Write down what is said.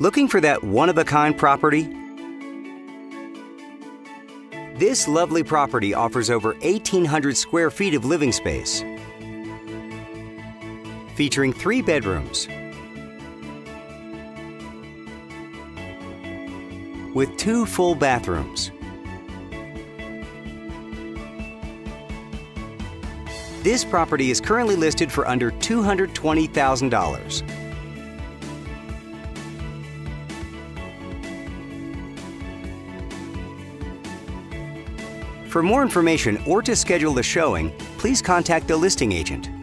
Looking for that one-of-a-kind property? This lovely property offers over 1,800 square feet of living space, featuring 3 bedrooms with 2 full bathrooms. This property is currently listed for under $220,000. For more information or to schedule a showing, please contact the listing agent.